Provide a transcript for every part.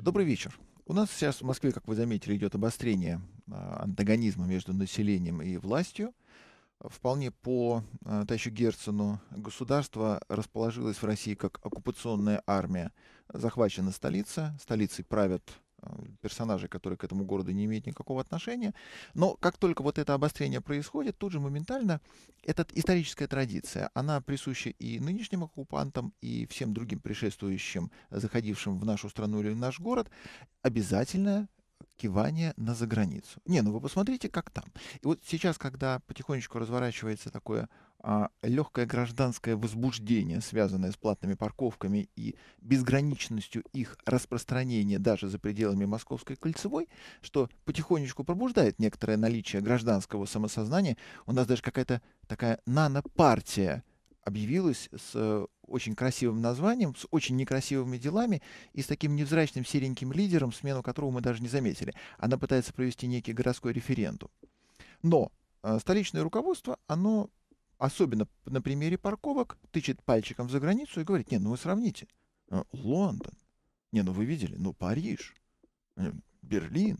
Добрый вечер. У нас сейчас в Москве, как вы заметили, идет обострение антагонизма между населением и властью. Вполне по товарищу Герцену государство расположилось в России как оккупационная армия. Захвачена столица, столицей правят персонажи, которые к этому городу не имеют никакого отношения. Но как только вот это обострение происходит, тут же моментально эта историческая традиция, она присуща и нынешним оккупантам, и всем другим предшествующим, заходившим в нашу страну или в наш город, обязательное кивание на заграницу. Не, ну вы посмотрите, как там. И вот сейчас, когда потихонечку разворачивается такое легкое гражданское возбуждение, связанное с платными парковками и безграничностью их распространения даже за пределами Московской кольцевой, что потихонечку пробуждает некоторое наличие гражданского самосознания. У нас даже какая-то такая нанопартия объявилась с очень красивым названием, с очень некрасивыми делами и с таким невзрачным сереньким лидером, смену которого мы даже не заметили. Она пытается провести некий городской референдум. Но столичное руководство, оно, особенно на примере парковок, тычет пальчиком за границу и говорит: не, ну вы сравните. Лондон. Не, ну вы видели, ну Париж, Берлин.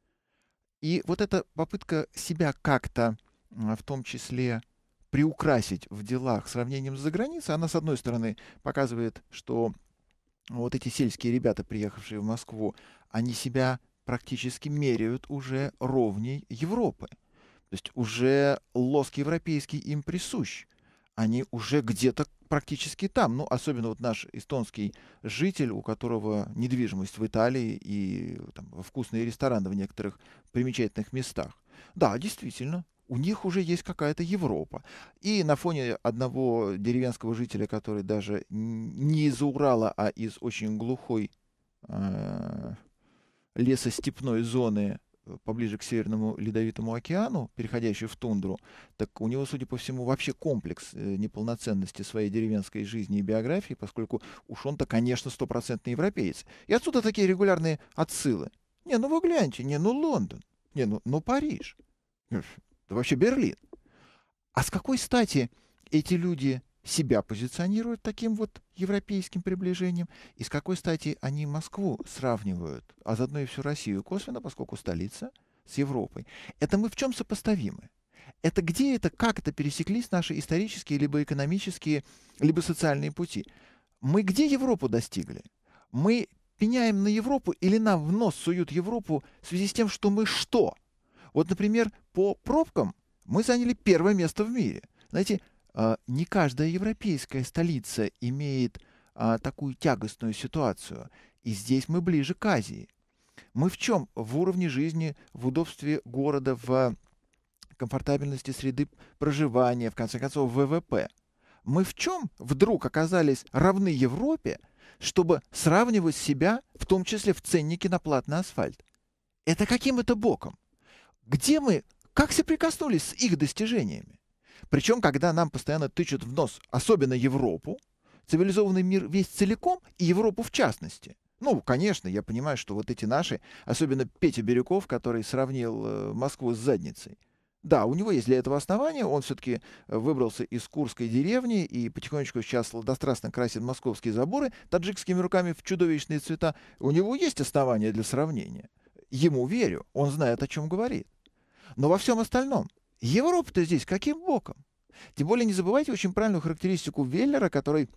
И вот эта попытка себя как-то, в том числе, приукрасить в делах сравнением с заграницей, она, с одной стороны, показывает, что вот эти сельские ребята, приехавшие в Москву, они себя практически меряют уже ровней Европы. То есть уже лоск европейский им присущ. Они уже где-то практически там. Ну, особенно вот наш эстонский житель, у которого недвижимость в Италии и там, вкусные рестораны в некоторых примечательных местах. Да, действительно, у них уже есть какая-то Европа. И на фоне одного деревенского жителя, который даже не из Урала, а из очень глухой э, лесостепной зоны поближе к Северному Ледовитому океану, переходящий в тундру, так у него, судя по всему, вообще комплекс неполноценности своей деревенской жизни и биографии, поскольку уж он-то, конечно, стопроцентный европеец. И отсюда такие регулярные отсылы. Не, ну вы гляньте, не, ну Лондон, не, ну Париж, да вообще Берлин. А с какой стати эти люди себя позиционируют таким вот европейским приближением, и с какой стати они Москву сравнивают, а заодно и всю Россию косвенно, поскольку столица, с Европой? Это мы в чем сопоставимы? Это где это, как это пересеклись наши исторические, либо экономические, либо социальные пути? Мы где Европу достигли? Мы пеняем на Европу или нам в нос суют Европу в связи с тем, что мы что? Вот, например, по пробкам мы заняли первое место в мире. Знаете, не каждая европейская столица имеет такую тягостную ситуацию. И здесь мы ближе к Азии. Мы в чем? В уровне жизни, в удобстве города, в комфортабельности среды проживания, в конце концов, в ВВП. Мы в чем вдруг оказались равны Европе, чтобы сравнивать себя, в том числе в ценнике на платный асфальт? Это каким это боком? Где мы, как соприкоснулись с их достижениями? Причем, когда нам постоянно тычут в нос, особенно Европу, цивилизованный мир весь целиком и Европу в частности. Ну, конечно, я понимаю, что вот эти наши, особенно Петя Бирюков, который сравнил Москву с задницей. Да, у него есть для этого основания, он все-таки выбрался из курской деревни и потихонечку сейчас сладострастно красит московские заборы таджикскими руками в чудовищные цвета. У него есть основания для сравнения. Ему верю, он знает, о чем говорит. Но во всем остальном Европа-то здесь каким боком? Тем более не забывайте очень правильную характеристику Веллера, который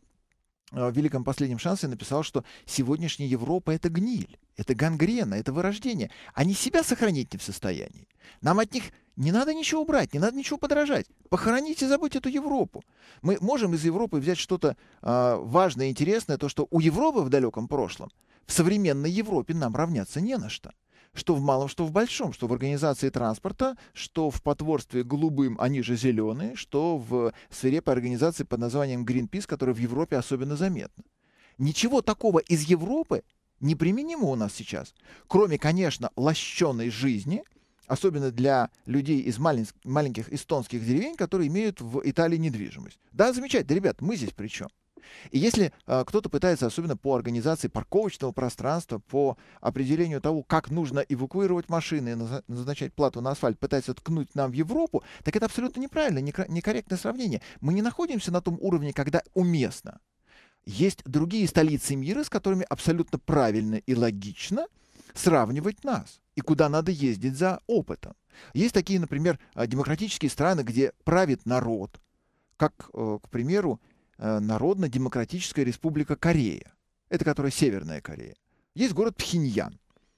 в «Великом последнем шансе» написал, что сегодняшняя Европа — это гниль, это гангрена, это вырождение. Они себя сохранить не в состоянии. Нам от них не надо ничего брать, не надо ничего подражать. Похороните и забудьте эту Европу. Мы можем из Европы взять что-то важное, интересное, то, что у Европы в далеком прошлом, в современной Европе нам равняться не на что. Что в малом, что в большом, что в организации транспорта, что в потворстве голубым, они же зеленые, что в свирепой организации под названием Greenpeace, которая в Европе особенно заметна. Ничего такого из Европы неприменимо у нас сейчас, кроме, конечно, лощеной жизни, особенно для людей из маленьких эстонских деревень, которые имеют в Италии недвижимость. Да, замечательно, ребят, мы здесь при чем? И если кто-то пытается, особенно по организации парковочного пространства, по определению того, как нужно эвакуировать машины и назначать плату на асфальт, пытается ткнуть нам в Европу, так это абсолютно неправильно, некорректное сравнение. Мы не находимся на том уровне, когда уместно. Есть другие столицы мира, с которыми абсолютно правильно и логично сравнивать нас, и куда надо ездить за опытом. Есть такие, например, демократические страны, где правит народ, как, к примеру, Народно-демократическая республика Корея. Это которая Северная Корея. Есть город Пхеньян.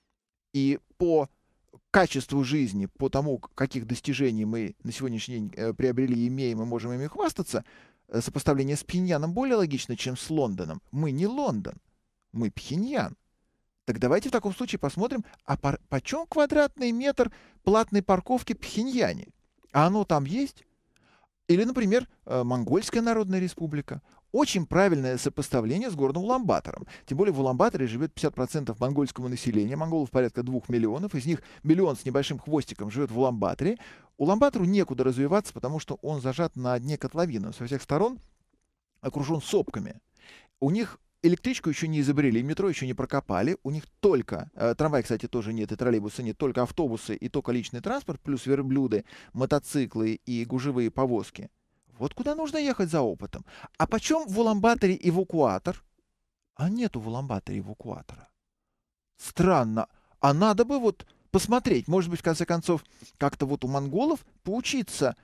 И по качеству жизни, по тому, каких достижений мы на сегодняшний день приобрели и имеем, и можем ими хвастаться, сопоставление с Пхеньяном более логично, чем с Лондоном. Мы не Лондон, мы Пхеньян. Так давайте в таком случае посмотрим, а почем квадратный метр платной парковки в Пхеньяне? А оно там есть? Или, например, Монгольская Народная Республика. Очень правильное сопоставление с городом Улан-Батором. Тем более в Улан-Баторе живет 50% монгольского населения. Монголов порядка 2 миллионов. Из них 1 миллион с небольшим хвостиком живет в Улан-Баторе. Улан-Батору некуда развиваться, потому что он зажат на дне котловины. Со всех сторон окружен сопками. У них электричку еще не изобрели, метро еще не прокопали. У них только, трамвай, кстати, тоже нет, и троллейбусы нет, только автобусы и только личный транспорт, плюс верблюды, мотоциклы и гужевые повозки. Вот куда нужно ехать за опытом. А почем в Улан-Баторе эвакуатор? А нету в Улан-Баторе эвакуатора. Странно. А надо бы вот посмотреть, может быть, в конце концов, как-то вот у монголов поучиться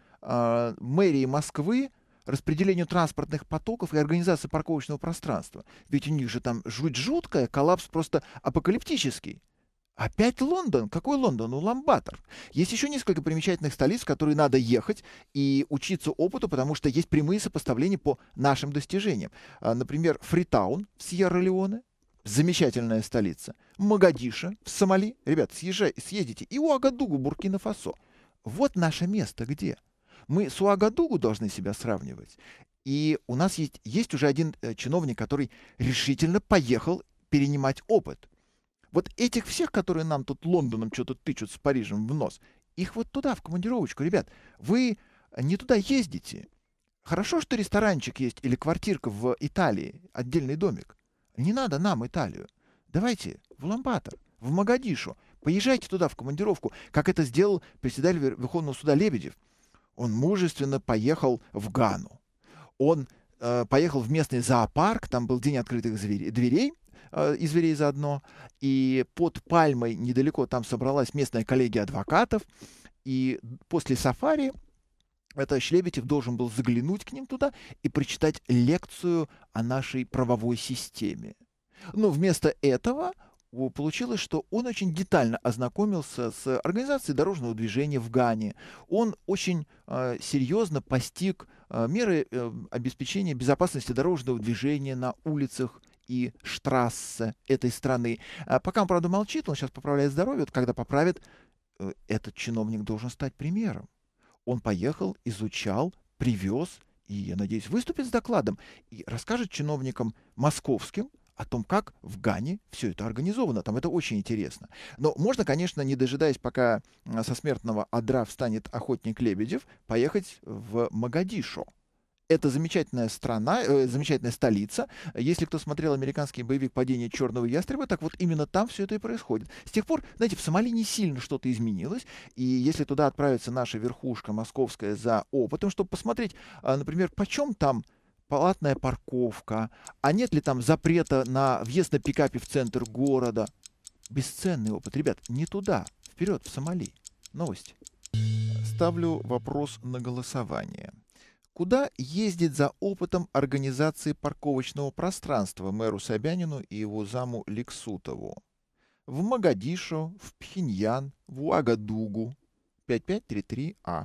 мэрии Москвы распределению транспортных потоков и организации парковочного пространства. Ведь у них же там жуть жуткая, коллапс просто апокалиптический. Опять Лондон? Какой Лондон? Улан-Батор. Есть еще несколько примечательных столиц, в которые надо ехать и учиться опыту, потому что есть прямые сопоставления по нашим достижениям. Например, Фритаун в Сьерра-Леоне. Замечательная столица. Могадишо в Сомали. Ребят, съездите. И Уагадугу, Буркина-Фасо. Вот наше место где? Мы с Уагадугу должны себя сравнивать. И у нас есть уже один чиновник, который решительно поехал перенимать опыт. Вот этих всех, которые нам тут Лондоном что-то тычут с Парижем в нос, их вот туда, в командировочку. Ребят, вы не туда ездите. Хорошо, что ресторанчик есть или квартирка в Италии, отдельный домик. Не надо нам Италию. Давайте в Улан-Батор, в Могадишу. Поезжайте туда в командировку, как это сделал председатель Верховного суда Лебедев. Он мужественно поехал в Гану. Он поехал в местный зоопарк, там был день открытых дверей, и зверей заодно. И под пальмой недалеко там собралась местная коллегия адвокатов. И после сафари товарищ Лебедев должен был заглянуть к ним туда и прочитать лекцию о нашей правовой системе. Но вместо этого получилось, что он очень детально ознакомился с организацией дорожного движения в Гане. Он очень серьезно постиг меры обеспечения безопасности дорожного движения на улицах и штрассе этой страны. Пока он, правда, молчит, он сейчас поправляет здоровье. Вот когда поправит, этот чиновник должен стать примером. Он поехал, изучал, привез и, я надеюсь, выступит с докладом и расскажет чиновникам московским о том, как в Гане все это организовано. Там это очень интересно. Но можно, конечно, не дожидаясь, пока со смертного одра встанет охотник Лебедев, поехать в Могадишо. Это замечательная страна, замечательная столица. Если кто смотрел американский боевик «Падение черного ястреба», так вот именно там все это и происходит. С тех пор, знаете, в Сомали не сильно что-то изменилось. И если туда отправится наша верхушка московская за опытом, чтобы посмотреть, например, почем там платная парковка, а нет ли там запрета на въезд на пикапе в центр города. Бесценный опыт. Ребят, не туда, вперед, в Сомали. Новости. Ставлю вопрос на голосование. Куда ездить за опытом организации парковочного пространства мэру Собянину и его заму Ликсутову? В Могадишо, в Пхеньян, в Уагадугу. 5533А.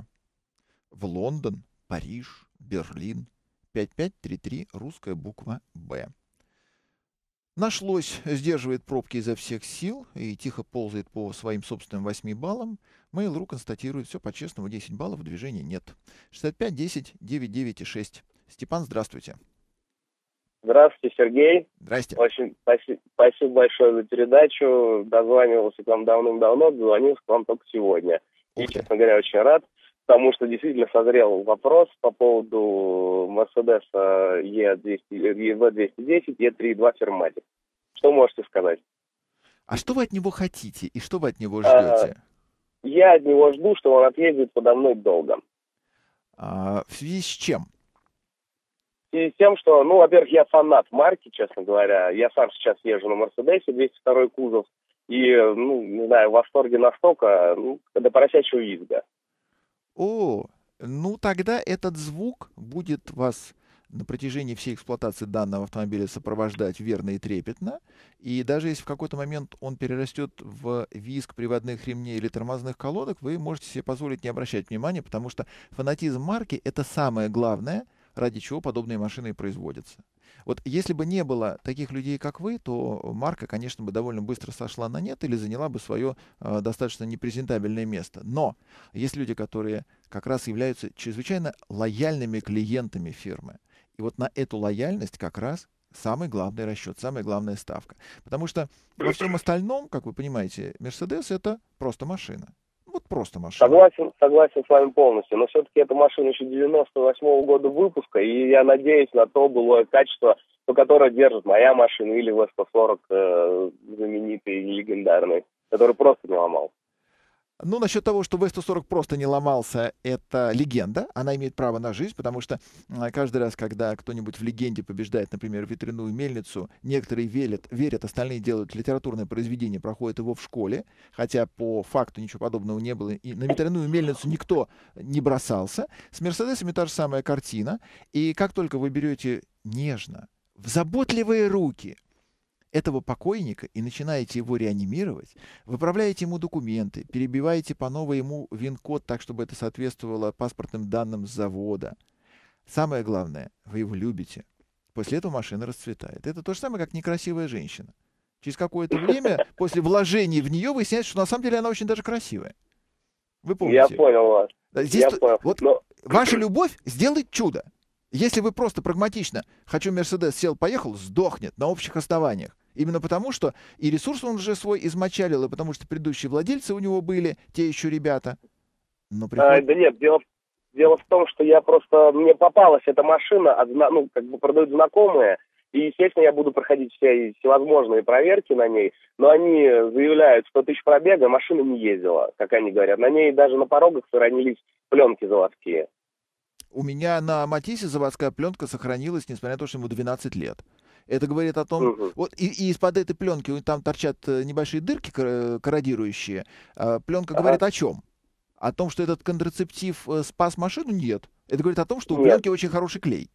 В Лондон, Париж, Берлин. 5533, русская буква «Б». Нашлось, сдерживает пробки изо всех сил и тихо ползает по своим собственным 8 баллам. Mail.ru констатирует, все по-честному, 10 баллов, движения нет. 65 10 99 6. Степан, здравствуйте. Здравствуйте, Сергей. Здрасте. Очень спасибо большое за передачу. Дозванивался к вам давным-давно, дозвонился к вам только сегодня. И, честно говоря, очень рад, потому что действительно созрел вопрос по поводу Mercedes EV210, E3.2 Firmatic. Что можете сказать? А что вы от него хотите и что вы от него ждете? Я от него жду, что он отъездит подо мной долго. В связи с чем? в связи с тем, что, ну, во-первых, я фанат марки, честно говоря. Я сам сейчас езжу на Мерседесе 202 кузов. И, ну, не знаю, в восторге настолько, ну, до поросячьего визга. О, ну тогда этот звук будет вас на протяжении всей эксплуатации данного автомобиля сопровождать верно и трепетно. И даже если в какой-то момент он перерастет в визг приводных ремней или тормозных колодок, вы можете себе позволить не обращать внимания, потому что фанатизм марки — это самое главное, ради чего подобные машины и производятся. Вот если бы не было таких людей, как вы, то марка, конечно, бы довольно быстро сошла на нет или заняла бы свое достаточно непрезентабельное место. Но есть люди, которые как раз являются чрезвычайно лояльными клиентами фирмы. И вот на эту лояльность как раз самый главный расчет, самая главная ставка. Потому что во всем остальном, как вы понимаете, Mercedes — это просто машина. Вот просто машина. Согласен с вами полностью, но все-таки эта машина еще 98-го года выпуска, и я надеюсь на то былое качество, которое держит моя машина или V140 знаменитый и легендарный, который просто не ломал. Ну, насчет того, что V140 просто не ломался, это легенда. Она имеет право на жизнь, потому что каждый раз, когда кто-нибудь в легенде побеждает, например, ветряную мельницу, некоторые верят, остальные делают литературное произведение, проходят его в школе, хотя по факту ничего подобного не было, и на ветряную мельницу никто не бросался. С Мерседесами та же самая картина. И как только вы берете нежно, в заботливые руки этого покойника и начинаете его реанимировать, выправляете ему документы, перебиваете по новой ему ВИН-код так, чтобы это соответствовало паспортным данным с завода. Самое главное, вы его любите. После этого машина расцветает. Это то же самое, как некрасивая женщина. Через какое-то время, после вложений в нее, выясняется, что на самом деле она очень даже красивая. Вы помните? Я понял вас. Здесь вот ваша любовь сделает чудо. Если вы просто прагматично «хочу Мерседес, сел, поехал», сдохнет на общих основаниях. Именно потому, что и ресурс он уже свой измочалил, и потому что предыдущие владельцы у него были, те еще ребята. Но да нет, дело в том, что мне попалась эта машина, ну, как бы продают знакомые, и, естественно, я буду проходить все всевозможные проверки на ней, но они заявляют 100 тысяч пробега, машина не ездила, как они говорят. На ней даже на порогах сохранились пленки заводские. У меня на Матисе заводская пленка сохранилась, несмотря на то, что ему 12 лет. Это говорит о том, вот и из-под этой пленки там торчат небольшие дырки корродирующие. Пленка говорит о чем? О том, что этот контрацептив спас машину? Нет. Это говорит о том, что у пленки очень хороший клей.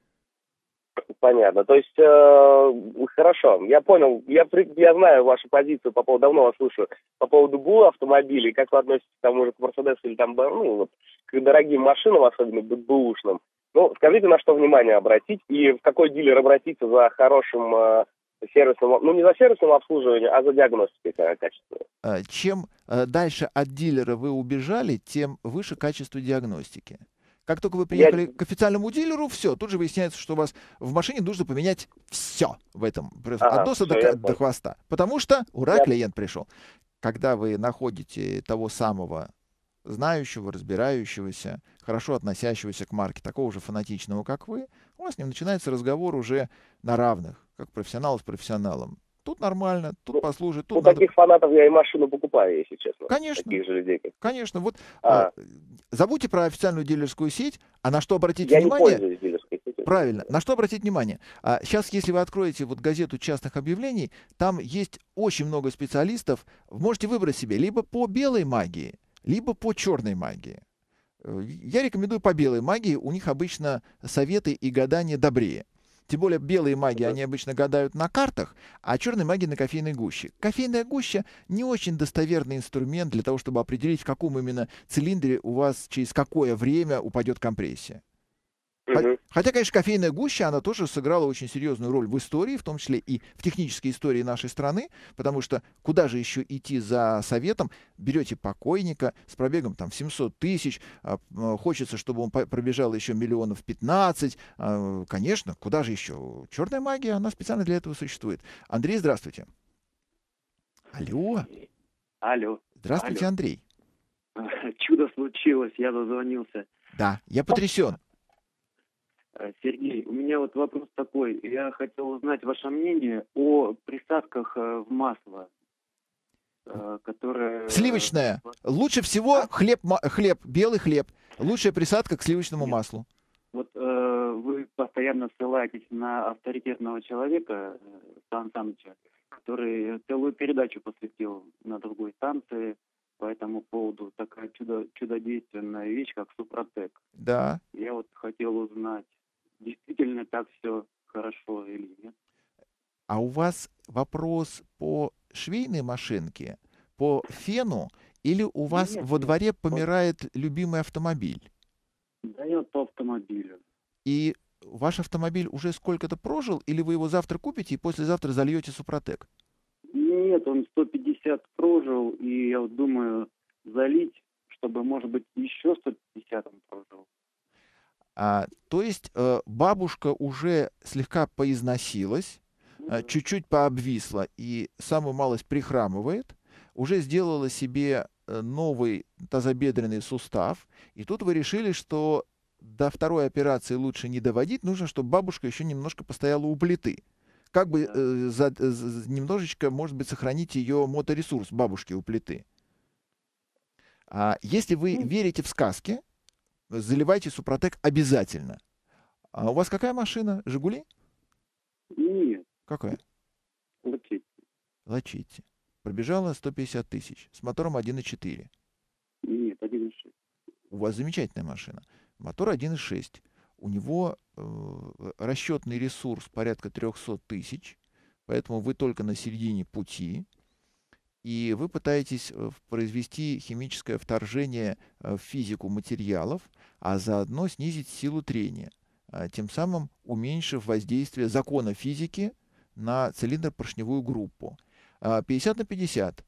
Понятно. То есть, хорошо, я понял. Я знаю вашу позицию по поводу, давно вас слушаю, по поводу БУ автомобилей, как вы относитесь к тому же к Мерседесу или там, ну, вот, к дорогим машинам, особенно бэушным. Ну, скажите, на что внимание обратить и в какой дилер обратиться за хорошим сервисным, ну, не за сервисным обслуживанием, а за диагностикой качества. Чем дальше от дилера вы убежали, тем выше качество диагностики. Как только вы приехали к официальному дилеру, все, тут же выясняется, что у вас в машине нужно поменять все в этом, от носа до хвоста. Потому что, ура, клиент пришел. Когда вы находите того самого знающего, разбирающегося, хорошо относящегося к марке, такого же фанатичного, как вы, у вас с ним начинается разговор уже на равных, как профессионал с профессионалом. Тут нормально, тут послужит. Тут таких фанатов я и машину покупаю, если честно. Конечно. Таких же людей. Конечно. Вот забудьте про официальную дилерскую сеть, а на что обратить внимание? Я не пользуюсь дилерской сетью. Правильно. На что обратить внимание? Сейчас, если вы откроете вот газету частных объявлений, там есть очень много специалистов. Можете выбрать себе либо по белой магии, либо по черной магии. Я рекомендую по белой магии. У них обычно советы и гадания добрее. Тем более белые маги, они обычно гадают на картах, а черные маги на кофейной гуще. Кофейная гуща не очень достоверный инструмент для того, чтобы определить, в каком именно цилиндре у вас через какое время упадет компрессия. Хотя, конечно, кофейная гуща, она тоже сыграла очень серьезную роль в истории, в том числе и в технической истории нашей страны, потому что куда же еще идти за советом? Берете покойника с пробегом там, в 700 тысяч, хочется, чтобы он пробежал еще 15 миллионов, конечно, куда же еще? Черная магия, она специально для этого существует. Андрей, здравствуйте. Алло. Здравствуйте, Андрей. Чудо случилось, я дозвонился. Да, я потрясен. Сергей, у меня вот вопрос такой. Я хотел узнать ваше мнение о присадках в масло, которое... Сливочное. Лучше всего хлеб, белый хлеб. Лучшая присадка к сливочному маслу. Вот вы постоянно постоянно ссылаетесь на авторитетного человека, Сан Саныча, который целую передачу посвятил на другой станции по этому поводу. Такая чудодейственная вещь, как Супротек. Да. Я вот хотел узнать, действительно так все хорошо или нет. А у вас вопрос по швейной машинке, по фену, или у вас Нет, во нет. дворе помирает любимый автомобиль? Да нет, по автомобилю. И ваш автомобиль уже сколько-то прожил, или вы его завтра купите и послезавтра зальете Супротек? Нет, он 150 прожил, и я вот думаю залить, чтобы, может быть, еще 150 он прожил. То есть бабушка уже слегка поизносилась, чуть-чуть пообвисла и самую малость прихрамывает, уже сделала себе новый тазобедренный сустав, и тут вы решили, что до второй операции лучше не доводить, нужно, чтобы бабушка еще немножко постояла у плиты. Как бы немножечко, может быть, сохранить ее моторесурс бабушки у плиты. Если вы верите в сказки, заливайте Супротек обязательно. А у вас какая машина? «Жигули»? Нет, Какая? Лачетти. «Лачетти». Пробежала 150 тысяч с мотором 1.4. Нет, 1.6. У вас замечательная машина. Мотор 1.6. У него расчетный ресурс порядка 300 тысяч, поэтому вы только на середине пути, и вы пытаетесь произвести химическое вторжение в физику материалов, а заодно снизить силу трения, тем самым уменьшив воздействие закона физики на цилиндр-поршневую группу. 50 на 50.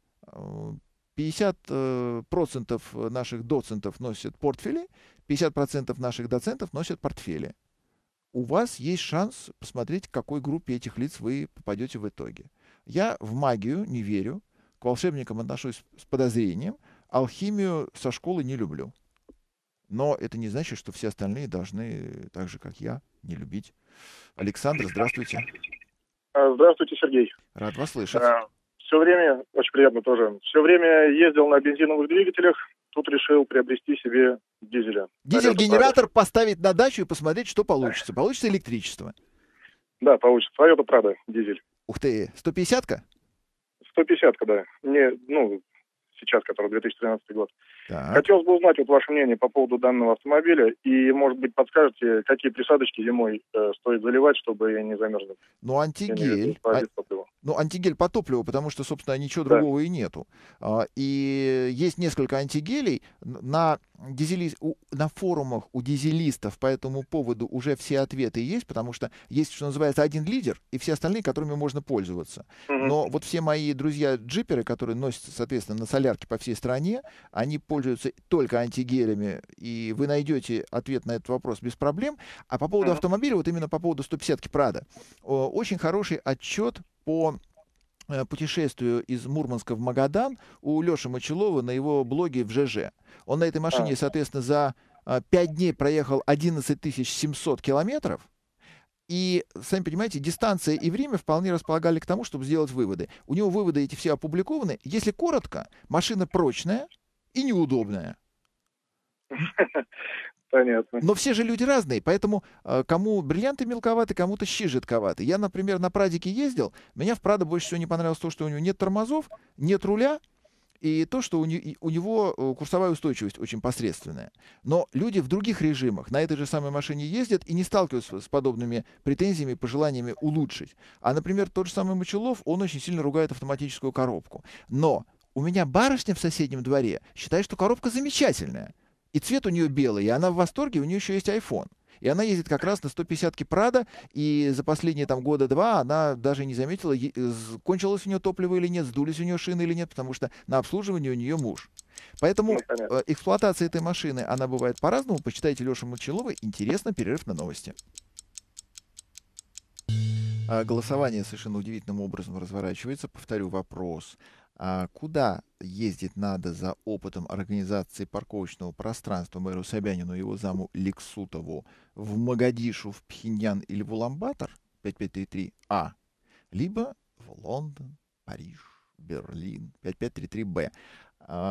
50% наших доцентов носят портфели, 50% наших доцентов носят портфели. У вас есть шанс посмотреть, к какой группе этих лиц вы попадете в итоге. Я в магию не верю, к волшебникам отношусь с подозрением, алхимию со школы не люблю. Но это не значит, что все остальные должны, так же, как я, не любить. Александр, здравствуйте. Здравствуйте, Сергей. Рад вас слышать. Все время, очень приятно тоже, все время ездил на бензиновых двигателях, тут решил приобрести себе дизеля. Дизель-генератор поставить на дачу и посмотреть, что получится. Получится электричество. Да, получится. Toyota Prado, дизель. Ух ты, 150-ка? 150-ка, да. Сейчас, который 2013 год. Так. Хотелось бы узнать вот ваше мнение по поводу данного автомобиля и, может быть, подскажете, какие присадочки зимой стоит заливать, чтобы не замерзнуть. Антигель. Антигель по топливу, потому что, собственно, ничего другого и нету. И есть несколько антигелей. На форумах у дизелистов по этому поводу уже все ответы есть, потому что есть, что называется, один лидер, и все остальные, которыми можно пользоваться. Но вот все мои друзья-джиперы, которые носятся, соответственно, на солярке по всей стране, они пользуются только антигелями, и вы найдете ответ на этот вопрос без проблем. А по поводу автомобиля, вот именно по поводу 150-ки Prado, очень хороший отчет по путешествию из Мурманска в Магадан у Леши Мочилова на его блоге в ЖЖ. Он на этой машине, соответственно, за 5 дней проехал 11 700 километров. И, сами понимаете, дистанция и время вполне располагали к тому, чтобы сделать выводы. У него выводы эти все опубликованы. Если коротко, машина прочная и неудобная. Понятно. Но все же люди разные, поэтому кому бриллианты мелковаты, кому-то щи жидковаты. Я, например, на Прадике ездил, меня в Прадо больше всего не понравилось то, что у него нет тормозов, нет руля, и то, что у него курсовая устойчивость очень посредственная. Но люди в других режимах на этой же самой машине ездят и не сталкиваются с подобными претензиями, пожеланиями улучшить. А, например, тот же самый Мочилов, он очень сильно ругает автоматическую коробку. Но у меня барышня в соседнем дворе считает, что коробка замечательная. И цвет у нее белый, и она в восторге, у нее еще есть iPhone. И она ездит как раз на 150-ке Prado, и за последние года два она даже не заметила, кончилось у нее топливо или нет, сдулись у нее шины или нет, потому что на обслуживании у нее муж. Поэтому эксплуатация этой машины, она бывает по-разному. Почитайте Лешу Мочилова. Интересно, перерыв на новости. Голосование совершенно удивительным образом разворачивается. Повторю вопрос. Куда ездить надо за опытом организации парковочного пространства мэру Собянину и его заму Лексутову? В Могадишу, в Пхеньян или в Уламбатор? 5533А. Либо в Лондон, Париж, Берлин. 5533Б.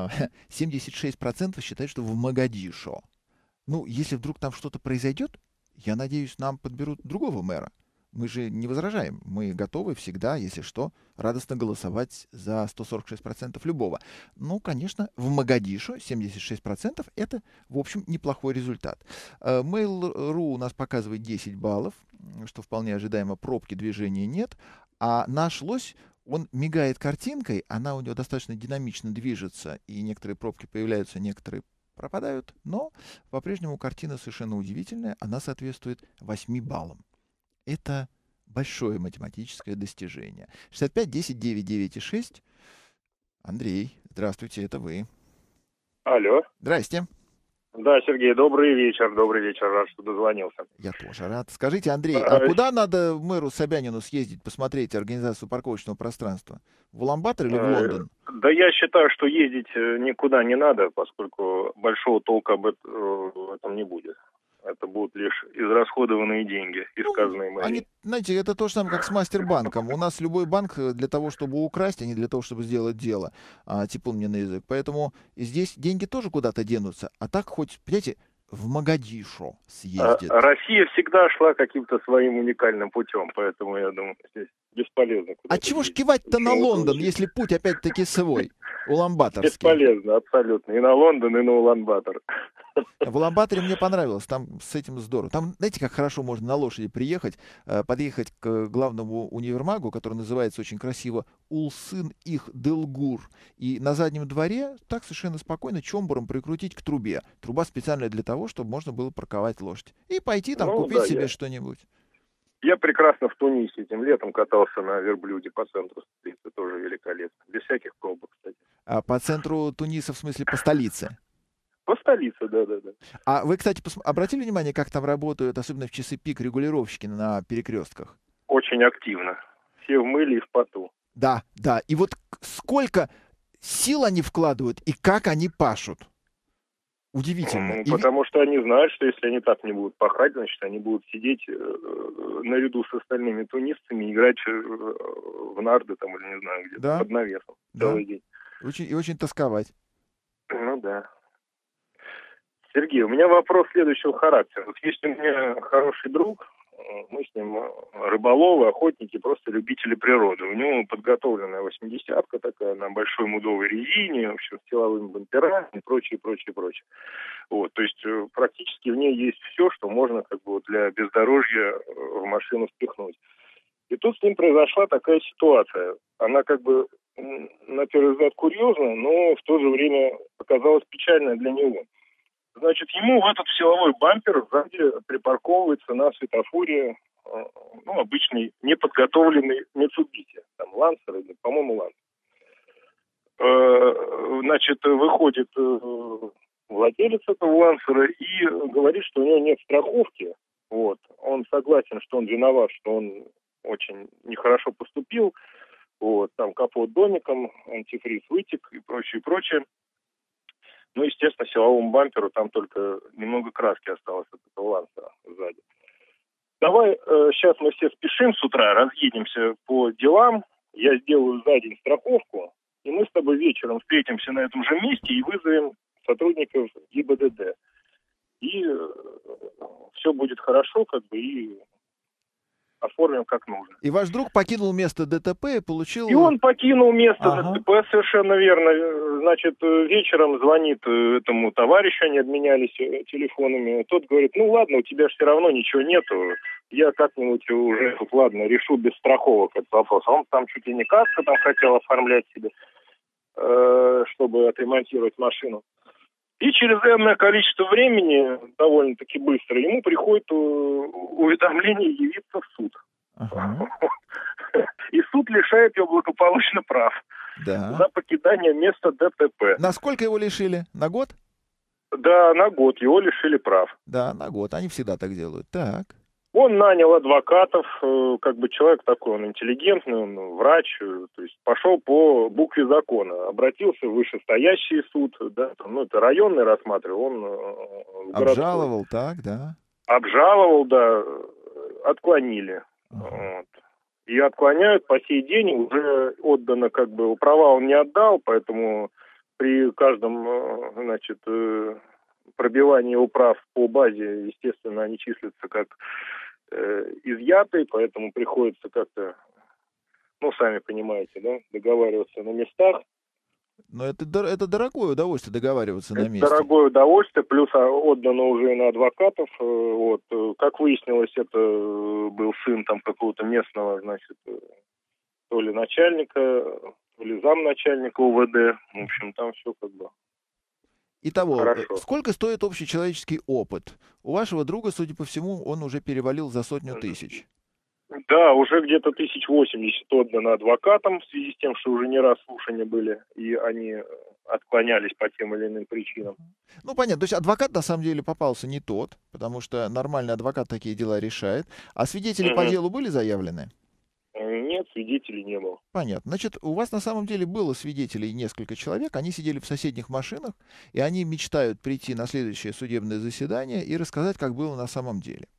76% считают, что в Могадишо. Ну, если вдруг там что-то произойдет, я надеюсь, нам подберут другого мэра. Мы же не возражаем. Мы готовы всегда, если что, радостно голосовать за 146% любого. Ну, конечно, в Могадишо 76% это, в общем, неплохой результат. Mail.ru у нас показывает 10 баллов, что вполне ожидаемо, пробки движения нет. А наш лось, он мигает картинкой, она у него достаточно динамично движется, и некоторые пробки появляются, некоторые пропадают, но по-прежнему картина совершенно удивительная, она соответствует 8 баллам. Это большое математическое достижение. 65, 10, 9, 9 и 6. Андрей, здравствуйте, это вы. Алло. Здрасте. Да, Сергей, добрый вечер, рад, что дозвонился. Я тоже рад. Скажите, Андрей, а куда надо мэру Собянину съездить, посмотреть организацию парковочного пространства? В Улан-Батор или в Лондон? Да я считаю, что ездить никуда не надо, поскольку большого толка в этом не будет. Это будут лишь израсходованные деньги, сказанные мэрией. Знаете, это то же самое, как с Мастербанком. У нас любой банк для того, чтобы украсть, а не для того, чтобы сделать дело. Тепло мне на язык. Поэтому здесь деньги тоже куда-то денутся. А так хоть, понимаете, в Могадишо съездит. Россия всегда шла каким-то своим уникальным путем, поэтому я думаю, здесь бесполезно. А чего ж кивать-то на Лондон, если путь опять-таки свой, Улан-Баторский? Бесполезно, абсолютно. И на Лондон, и на Улан-Батор. В Улан-Баторе мне понравилось, там с этим здорово. Там, знаете, как хорошо можно на лошади приехать, подъехать к главному универмагу, который называется очень красиво Улсын их Дылгур. И на заднем дворе так совершенно спокойно чомбуром прикрутить к трубе. Труба специальная для того, чтобы можно было парковать лошадь. И пойти там купить себе что-нибудь. Я прекрасно в Тунисе этим летом катался на верблюде по центру столицы, тоже великолепно. Без всяких пробок, кстати. А по центру Туниса, в смысле, по столице? По столице, да. А вы, кстати, обратили внимание, как там работают, особенно в часы пик, регулировщики на перекрестках? Очень активно. Все в мыле и в поту. Да. И вот сколько сил они вкладывают и как они пашут. Удивительно. Потому что они знают, что если они так не будут пахать, значит, они будут сидеть наряду с остальными тунисцами, играть в нарды там, или не знаю где, под навесом целый день. Очень тосковать. Ну да. Сергей, у меня вопрос следующего характера. Вот есть у меня хороший друг, мы с ним рыболовы, охотники, просто любители природы. У него подготовленная 80-ка такая на большой мудовой резине, в общем, с силовыми бамперами и прочее. Вот, то есть практически в ней есть все, что можно как бы для бездорожья в машину впихнуть. И тут с ним произошла такая ситуация. Она как бы на первый взгляд курьезная, но в то же время оказалась печальная для него. Значит, ему в этот силовой бампер сзади припарковывается на светофоре обычный неподготовленный Mitsubishi, там Lancer, по-моему, Lancer. Значит, выходит владелец этого Лансера и говорит, что у него нет страховки. Вот. Он согласен, что он виноват, что он очень нехорошо поступил. Вот. Там капот домиком, антифриз вытек и прочее. Ну, естественно, силовому бамперу там только немного краски осталось от этого Лансера сзади. Давай сейчас мы все спешим с утра, разъедемся по делам. Я сделаю за день страховку, и мы с тобой вечером встретимся на этом же месте и вызовем сотрудников ГИБДД. И все будет хорошо, как бы, и оформим как нужно. И ваш друг покинул место ДТП и получил... И он покинул место ДТП, совершенно верно. Значит, вечером звонит этому товарищу, они обменялись телефонами. Тот говорит, ну ладно, у тебя же все равно ничего нету. Я как-нибудь уже, ладно, решу без страховок этот вопрос. А он там чуть ли не каско там хотел оформлять себе, чтобы отремонтировать машину. И через энное количество времени, довольно-таки быстро, ему приходит уведомление явиться в суд. И суд лишает его благополучно прав за покидание места ДТП. Насколько его лишили? На год? Да, на год его лишили прав. Да, на год. Они всегда так делают. Так. Он нанял адвокатов, как бы человек такой, он интеллигентный, он врач, то есть пошел по букве закона, обратился в вышестоящий суд, да, там, это районный рассматривал, он обжаловал, так, да. Обжаловал, да, отклонили. Вот. И отклоняют по сей день, уже отдано, как бы, права он не отдал, поэтому при каждом, значит, пробивание управ по базе, естественно, они числятся как изъятые, поэтому приходится как-то, ну, сами понимаете, да, договариваться на местах. Но это дорогое удовольствие договариваться на Это месте. дорогое удовольствие, плюс отдано уже на адвокатов. Вот. Как выяснилось, это был сын там какого-то местного, значит, то ли начальника, то ли замначальника УВД. В общем, там все как бы Итого, хорошо. сколько стоит общечеловеческий опыт? У вашего друга, судя по всему, он уже перевалил за 100 тысяч. Да, уже где-то 1080 отдано адвокатам в связи с тем, что уже не раз слушания были, и они отклонялись по тем или иным причинам. Ну, понятно. То есть адвокат на самом деле попался не тот, потому что нормальный адвокат такие дела решает. А свидетели по делу были заявлены? Нет, свидетелей не было. Понятно. Значит, у вас на самом деле было свидетелей несколько человек, они сидели в соседних машинах, и они мечтают прийти на следующее судебное заседание и рассказать, как было на самом деле.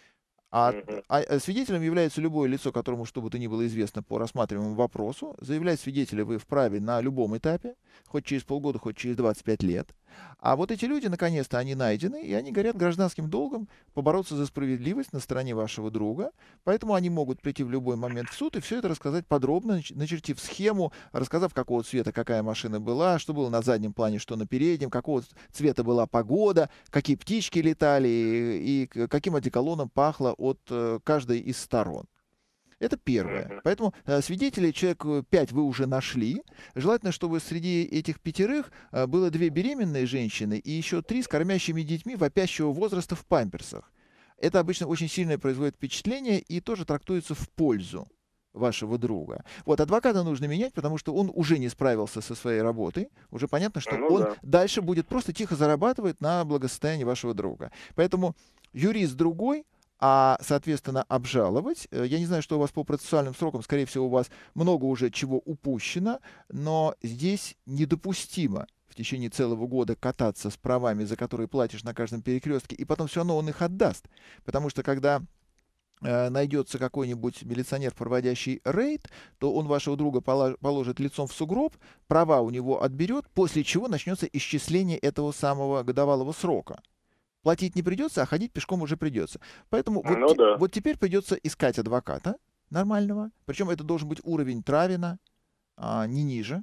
А свидетелем является любое лицо, которому что бы то ни было известно по рассматриваемому вопросу. Заявлять свидетеля вы вправе на любом этапе, хоть через полгода, хоть через 25 лет. А вот эти люди, наконец-то, они найдены, и они горят гражданским долгом побороться за справедливость на стороне вашего друга. Поэтому они могут прийти в любой момент в суд и все это рассказать подробно, начертив схему, рассказав, какого цвета какая машина была, что было на заднем плане, что на переднем, какого цвета была погода, какие птички летали и каким одеколоном пахло от каждой из сторон. Это первое. Поэтому свидетелей, человек 5 вы уже нашли. Желательно, чтобы среди этих 5 было 2 беременные женщины и еще 3 с кормящими детьми вопящего возраста в памперсах. Это обычно очень сильное производит впечатление и тоже трактуется в пользу вашего друга. Вот, адвоката нужно менять, потому что он уже не справился со своей работой. Уже понятно, что он дальше будет просто тихо зарабатывать на благосостоянии вашего друга. Поэтому юрист другой, а, соответственно, обжаловать. Я не знаю, что у вас по процессуальным срокам, скорее всего, у вас много уже чего упущено, но здесь недопустимо в течение целого года кататься с правами, за которые платишь на каждом перекрестке, и потом все равно он их отдаст. Потому что когда найдется какой-нибудь милиционер, проводящий рейд, то он вашего друга положит лицом в сугроб, права у него отберет, после чего начнется исчисление этого самого годовалого срока. Платить не придется, а ходить пешком уже придется. Поэтому вот теперь придется искать адвоката нормального. Причем это должен быть уровень Травина, не ниже.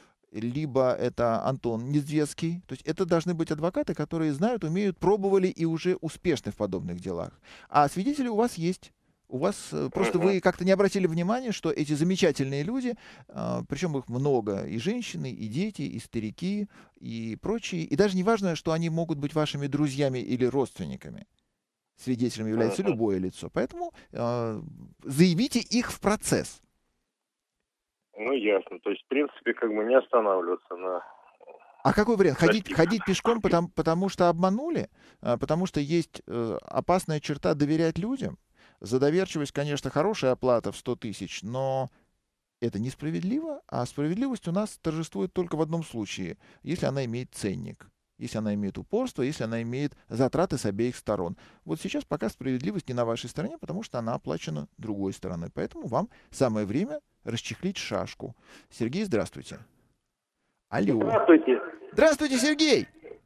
Либо это Антон Нездецкий. То есть это должны быть адвокаты, которые знают, умеют, пробовали и уже успешны в подобных делах. А свидетели у вас есть. У вас просто вы как-то не обратили внимания, что эти замечательные люди, причем их много, и женщины, и дети, и старики, и прочие, и даже не важно, что они могут быть вашими друзьями или родственниками. Свидетелем является любое лицо. Поэтому заявите их в процесс. Ну, ясно. То есть, в принципе, как бы не останавливаться на... А какой вариант? Ходить пешком, потому что обманули? Потому что есть опасная черта доверять людям? За доверчивость, конечно, хорошая оплата в 100 тысяч, но это несправедливо, а справедливость у нас торжествует только в одном случае, если она имеет ценник, если она имеет упорство, если она имеет затраты с обеих сторон. Вот сейчас пока справедливость не на вашей стороне, потому что она оплачена другой стороной. Поэтому вам самое время расчехлить шашку. Сергей, здравствуйте. Алло. Здравствуйте. Здравствуйте, Сергей.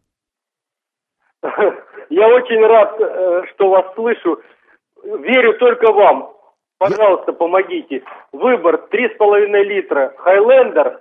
Я очень рад, что вас слышу. Верю только вам. Пожалуйста, помогите. Выбор 3,5 литра Highlander,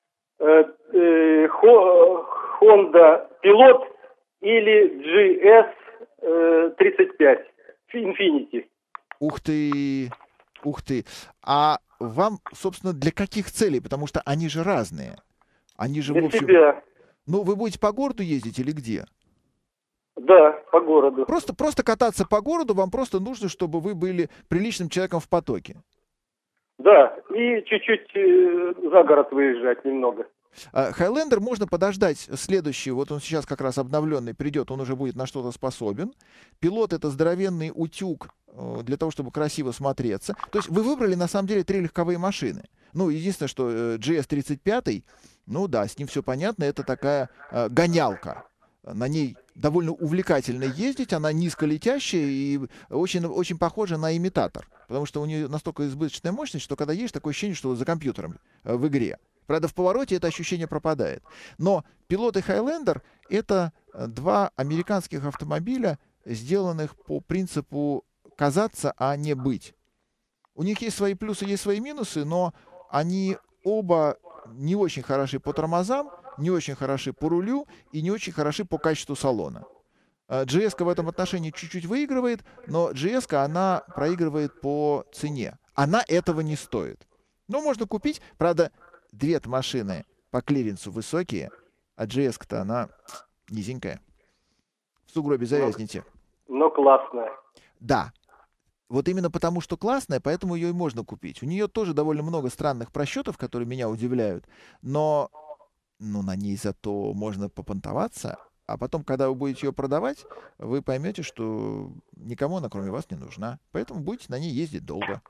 Honda Pilot или GS35 Infiniti. Ух ты, ух ты. А вам, собственно, для каких целей? Потому что они же разные. Они же, для в общем... себя. Ну, вы будете по городу ездить или где? Да, по городу. Просто кататься по городу вам просто нужно, чтобы вы были приличным человеком в потоке. Да, и чуть-чуть за город выезжать немного. Highlander можно подождать следующий, вот он сейчас как раз обновленный придет, он уже будет на что-то способен. Пилот — это здоровенный утюг для того, чтобы красиво смотреться. То есть вы выбрали на самом деле 3 легковые машины. Ну, единственное, что GS35, ну да, с ним все понятно, это такая гонялка. На ней довольно увлекательно ездить, она низколетящая и очень, очень похожа на имитатор, потому что у нее настолько избыточная мощность, что когда едешь, такое ощущение, что за компьютером в игре. Правда, в повороте это ощущение пропадает. Но пилот и Highlander это два американских автомобиля, сделанных по принципу казаться, а не быть. У них есть свои плюсы, есть свои минусы, но они оба не очень хороши по тормозам, не очень хороши по рулю и не очень хороши по качеству салона. GS-ка в этом отношении чуть-чуть выигрывает, но GS-ка, она проигрывает по цене. Она этого не стоит. Но можно купить, правда, две машины по клиренсу высокие, а GS-ка-то она низенькая. В сугробе завязнете. Но классная. Да. Вот именно потому, что классная, поэтому ее и можно купить. У нее тоже довольно много странных просчетов, которые меня удивляют, но на ней зато можно попонтоваться, а потом, когда вы будете ее продавать, вы поймете, что никому она, кроме вас, не нужна. Поэтому будете на ней ездить долго.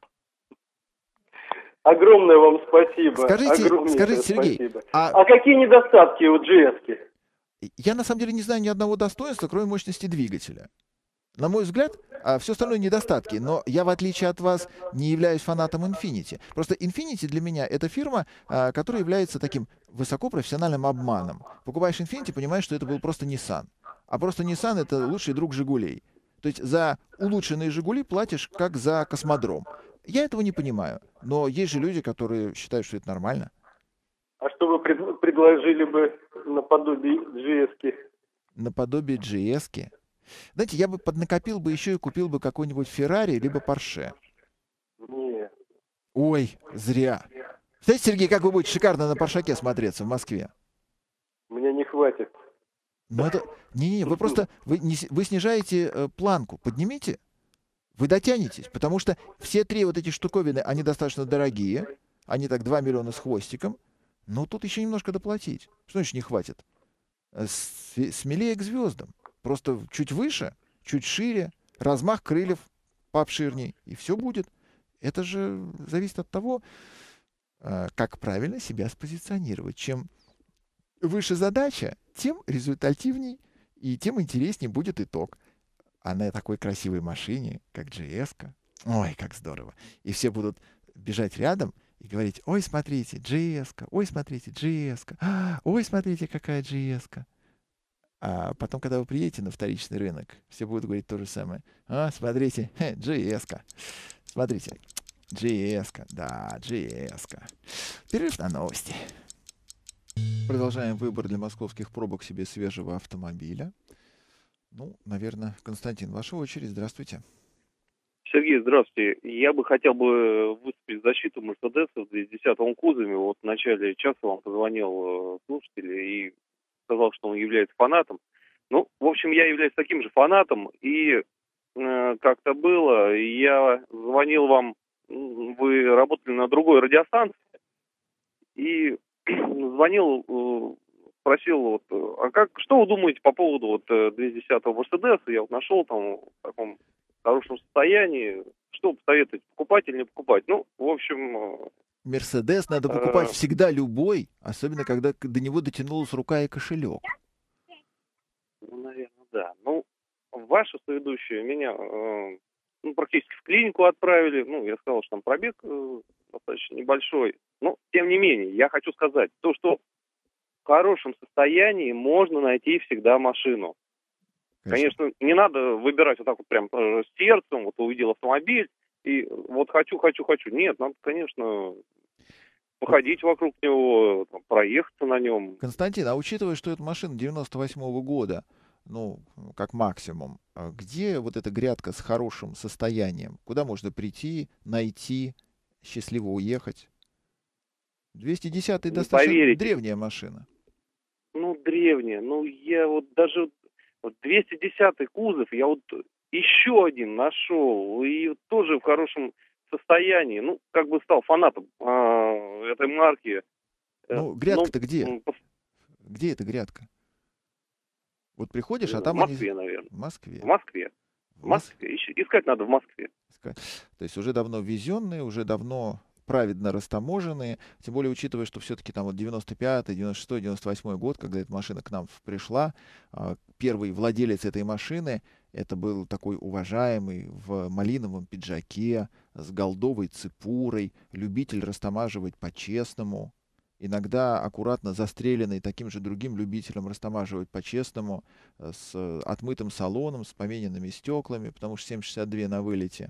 Огромное вам спасибо. Скажите, Сергей, спасибо. А какие недостатки у GS-ки? Я на самом деле не знаю ни одного достоинства, кроме мощности двигателя. На мой взгляд, все остальное недостатки, но я, в отличие от вас, не являюсь фанатом Infiniti. Просто Infiniti для меня — это фирма, которая является таким высокопрофессиональным обманом. Покупаешь Infiniti, понимаешь, что это был просто Nissan. А просто Nissan — это лучший друг «Жигулей». То есть за улучшенные «Жигули» платишь как за космодром. Я этого не понимаю, но есть же люди, которые считают, что это нормально. А что вы предложили бы наподобие GS-ки? Наподобие GS-ки? Знаете, я бы поднакопил бы еще и купил бы какой-нибудь Ferrari либо Porsche. Нет. Ой, зря. Знаете, Сергей, как вы будете шикарно на Паршаке смотреться в Москве? Мне не хватит. Ну это... Не-не-не, вы просто... Вы снижаете планку. Поднимите. Вы дотянетесь. Потому что все три вот эти штуковины, они достаточно дорогие. Они так 2 миллиона с хвостиком. Но тут еще немножко доплатить. Что значит не хватит? Смелее к звездам. Просто чуть выше, чуть шире, размах крыльев пообширней, и все будет. Это же зависит от того, как правильно себя спозиционировать. Чем выше задача, тем результативней и тем интереснее будет итог. А на такой красивой машине, как GS-ка, ой, как здорово. И все будут бежать рядом и говорить: ой, смотрите, GS-ка, ой, смотрите, GS-ка, ой, смотрите, какая GS-ка. А потом, когда вы приедете на вторичный рынок, все будут говорить то же самое. Смотрите, GS-ка. Смотрите, GS-ка. Да, GS-ка. Перерыв на новости. Продолжаем выбор для московских пробок себе свежего автомобиля. Наверное, Константин, ваша очередь. Здравствуйте. Сергей, здравствуйте. Я бы хотел бы выступить в защиту Мерседеса в 210-м кузове. Вот в начале часа вам позвонил слушатель и сказал, что он является фанатом. В общем, я являюсь таким же фанатом, и как-то было, я звонил вам, вы работали на другой радиостанции, и звонил, спросил, что вы думаете по поводу 210-го Мерседеса? Я нашел там в таком хорошем состоянии. Что посоветуете, покупать или не покупать? В общем... Мерседес надо покупать всегда любой, особенно когда до него дотянулась рука и кошелек. Наверное, да. Ваша соведущая меня практически в клинику отправили. Я сказал, что там пробег достаточно небольшой. Но, тем не менее, я хочу сказать, что в хорошем состоянии можно найти всегда машину. Конечно, не надо выбирать вот так вот прям с сердцем, увидел автомобиль, и хочу. Нет, надо, конечно, походить вокруг него, проехаться на нем. Константин, а учитывая, что это машина 98-го года, как максимум, где вот эта грядка с хорошим состоянием? Куда можно прийти, найти, счастливо уехать? 210-й достаточно древняя машина. Древняя. Я даже 210-й кузов, я еще один нашел, и тоже в хорошем состоянии. Стал фанатом этой марки. Грядка-то где? Где эта грядка? Вот приходишь, а там... В Москве, наверное. В Москве. В Москве. Искать надо в Москве. То есть уже давно везенные, уже давно праведно растаможенные. Тем более, учитывая, что все-таки там 95-й, 96-й, 98-й год, когда эта машина к нам пришла, первый владелец этой машины, это был такой уважаемый в малиновом пиджаке, с голдовой цепурой, любитель растамаживать по-честному. иногда аккуратно застреленный таким же другим любителем растамаживать по-честному, с отмытым салоном, с помененными стеклами, потому что 7,62 на вылете.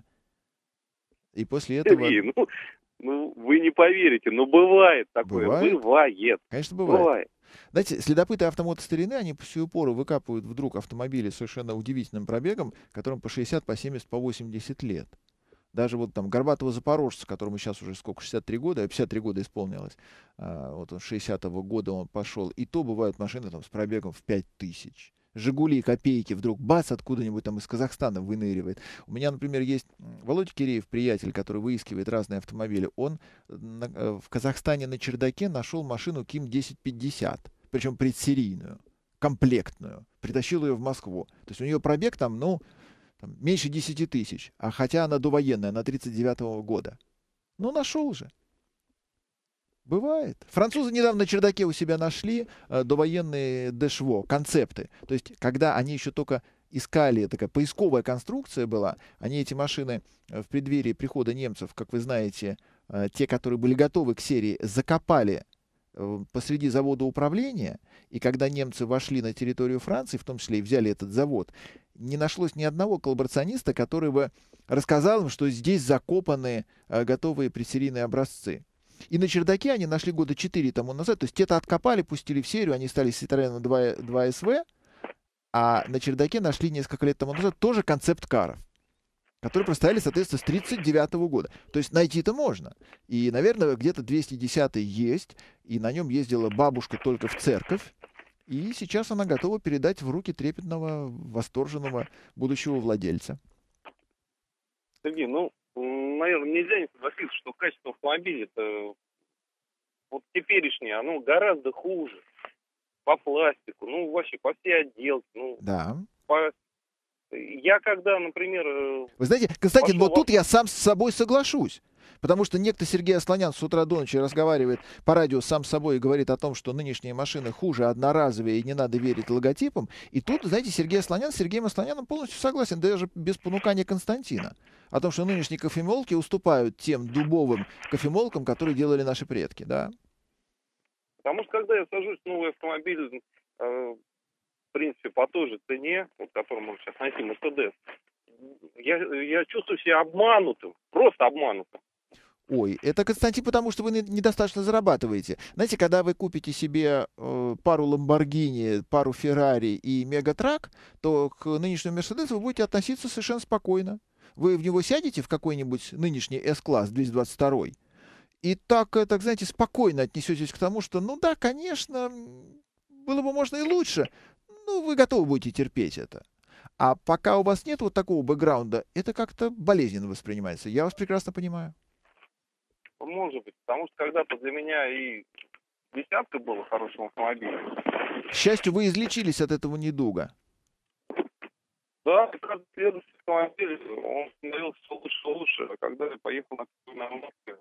И после этого... Сергей, вы не поверите, но бывает такое. Бывает? Конечно, Бывает. Знаете, следопыты автомотостарины, они по сию пору выкапывают вдруг автомобили с совершенно удивительным пробегом, которым по 60, по 70, по 80 лет. Даже вот там Горбатого Запорожца, которому сейчас уже сколько, 63 года, 53 года исполнилось, вот он 60-го года он пошел, и то бывают машины там с пробегом в 5000. «Жигули» копейки вдруг бац, откуда-нибудь там из Казахстана выныривает. У меня, например, есть Володя Киреев, приятель, который выискивает разные автомобили. Он в Казахстане на чердаке нашел машину КИМ 1050, причем предсерийную, комплектную. Притащил ее в Москву. То есть у нее пробег там, меньше 10 тысяч, а хотя она довоенная, она 39-го года. Нашел же. Бывает. Французы недавно на чердаке у себя нашли довоенные Дэшво, концепты. То есть, когда они еще только искали, такая поисковая конструкция была, они эти машины в преддверии прихода немцев, как вы знаете, те, которые были готовы к серии, закопали посреди завода управления, и когда немцы вошли на территорию Франции, в том числе и взяли этот завод, не нашлось ни одного коллаборациониста, который бы рассказал им, что здесь закопаны готовые предсерийные образцы. И на чердаке они нашли года 4 тому назад, то есть те-то откопали, пустили в серию, они стали Citroёn 2 SV, а на чердаке нашли несколько лет тому назад тоже концепт-каров, которые простояли, соответственно, с 1939 года. То есть найти-то можно. И, наверное, где-то 210-й есть, и на нем ездила бабушка только в церковь, и сейчас она готова передать в руки трепетного, восторженного будущего владельца. Сергей, наверное, нельзя не согласиться, что качество автомобиля-то вот теперешнее, оно гораздо хуже. По пластику, вообще по всей отделке. Да. Я когда, например... Вы знаете, Константин, вот тут я сам с собой соглашусь. Потому что некто Сергей Асланян с утра до ночи разговаривает по радио сам с собой и говорит о том, что нынешние машины хуже, одноразовые, и не надо верить логотипам. И тут, знаете, Сергей Асланян с Сергеем Асланяном полностью согласен, даже без понукания Константина. О том, что нынешние кофемолки уступают тем дубовым кофемолкам, которые делали наши предки, да? Потому что, когда я сажусь в новый автомобиль, в принципе, по той же цене, вот, которую мы сейчас найти, Мерседес, я чувствую себя обманутым, просто обманутым. Ой, это, Константин, потому что вы недостаточно зарабатываете. Знаете, когда вы купите себе пару Ламборгини, пару Феррари и Мегатрак, то к нынешнему Мерседесу вы будете относиться совершенно спокойно. Вы в него сядете, в какой-нибудь нынешний S-класс 222, и так, знаете, спокойно отнесетесь к тому, что, да, конечно, было бы можно и лучше, вы готовы будете терпеть это. А пока у вас нет вот такого бэкграунда, это как-то болезненно воспринимается. Я вас прекрасно понимаю. Может быть, потому что когда-то для меня и десятка была хорошим автомобилем. К счастью, вы излечились от этого недуга. Да, следующий автомобиль, он становился все лучше и лучше. А когда я поехал на Москве,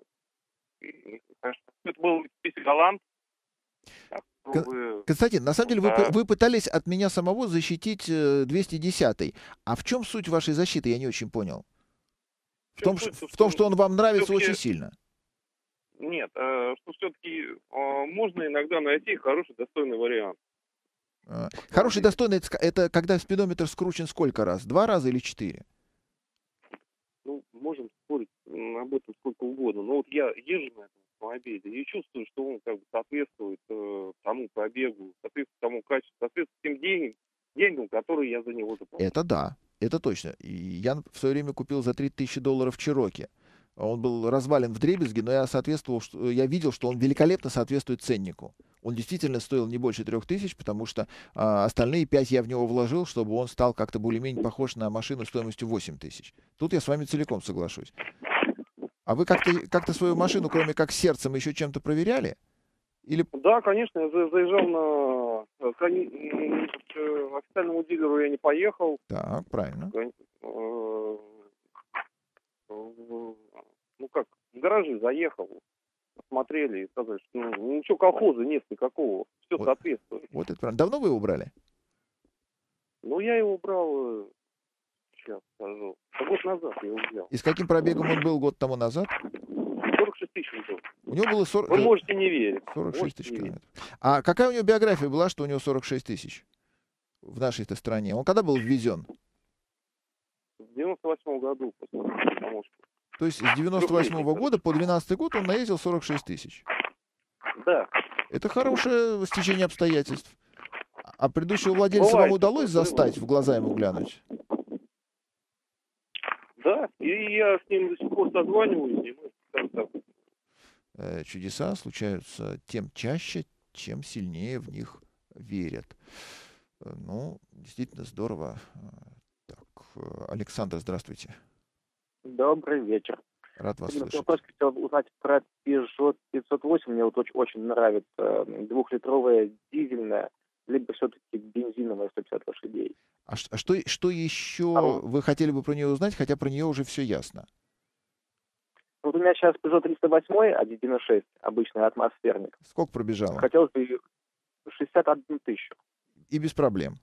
это был Голланд. Константин, на самом деле вы пытались от меня самого защитить 210-й. А в чем суть вашей защиты, я не очень понял. В том, что он вам нравится очень сильно. Нет, что все-таки можно иногда найти хороший, достойный вариант. Хороший, достойный, это когда спидометр скручен сколько раз? 2 раза или 4? Можем спорить об этом сколько угодно. Но вот я езжу на этом автомобиле и чувствую, что он соответствует тому пробегу, соответствует тому качеству, соответствует тем деньгам, которые я за него заплатил. Это да, это точно. И я в свое время купил за $3000 Чироки. Он был развален вдребезги, но я видел, что он великолепно соответствует ценнику. Он действительно стоил не больше 3000, потому что остальные 5 я в него вложил, чтобы он стал как-то более-менее похож на машину стоимостью 8000. Тут я с вами целиком соглашусь. А вы как-то свою машину, кроме как сердцем, еще чем-то проверяли? Или... Да, конечно, я заезжал к официальному дилеру, я не поехал. Так, правильно. В гаражи заехал, смотрели и сказали, что ничего колхоза нет никакого, все соответствует. Вот это правильно. Давно вы его брали? Я его брал, сейчас скажу, год назад я его взял. И с каким пробегом он был год тому назад? 46 тысяч узлов. У него было 40, Вы можете не верить. 46 тысяч Можете не верить. километров. А какая у него биография была, что у него 46 тысяч в нашей-то стране? Он когда был ввезен? В 98 году после помолвки. То есть с 98 года по 12 год он наездил 46 тысяч. Да. Это хорошее стечение обстоятельств. А предыдущего владельца Бывает вам удалось такое, застать, в глаза ему глянуть? Да, и я с ним до сих пор созваниваюсь, и мы контакт. Чудеса случаются тем чаще, чем сильнее в них верят. Ну, действительно здорово. Так, Александр, здравствуйте. Добрый вечер. Рад вас Я слышать. просто хотел узнать про Peugeot 508. Мне вот очень нравится. Двухлитровая дизельная, либо все-таки бензиновая 150 лошадей. А что еще вы хотели бы про нее узнать, хотя про нее уже все ясно? Вот у меня сейчас Peugeot 308, 1.6, обычный атмосферник. Сколько пробежало? Хотелось бы 61 тысячу. И без проблем.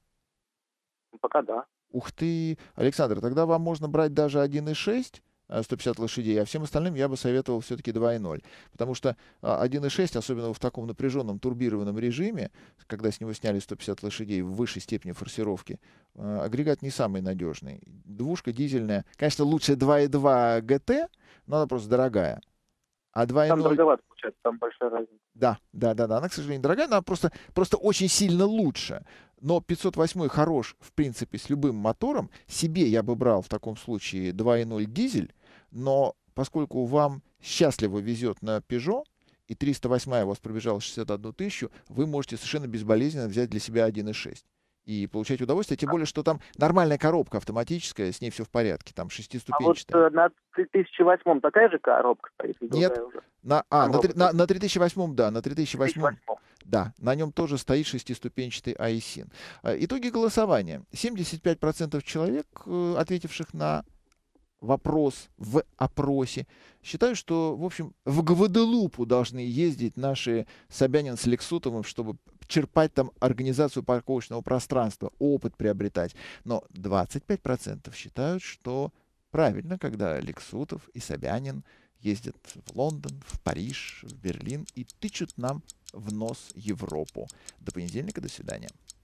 Пока да. Ух ты! Александр, тогда вам можно брать даже 1.6, 150 лошадей, а всем остальным я бы советовал все-таки 2.0. Потому что 1.6, особенно в таком напряженном турбированном режиме, когда с него сняли 150 лошадей в высшей степени форсировки, агрегат не самый надежный. Двушка дизельная, конечно, лучше 2.2 GT, но она просто дорогая. А 2.0... Там дороговато получается, там большая разница. Да. Она, к сожалению, дорогая, она просто очень сильно лучше. Но 508 хорош, в принципе, с любым мотором. Себе я бы брал в таком случае 2.0 дизель, но поскольку вам счастливо везет на Peugeot, и 308 у вас пробежала 61 тысячу, вы можете совершенно безболезненно взять для себя 1.6 и получать удовольствие, тем более, что там нормальная коробка автоматическая, с ней все в порядке, там шестиступенчатая. А вот на 3008 такая же коробка стоит? Нет, уже? на 3008, да, на 3008, 3008. да, на нем тоже стоит шестиступенчатый iSyn. Итоги голосования. 75% человек, ответивших на вопрос в опросе, считают, что, в общем, в Гваделупу должны ездить наши Собянин с Лексутовым, чтобы черпать там организацию парковочного пространства, опыт приобретать. Но 25% считают, что правильно, когда Лексутов и Собянин ездят в Лондон, в Париж, в Берлин и тычут нам в нос Европу. До понедельника, до свидания.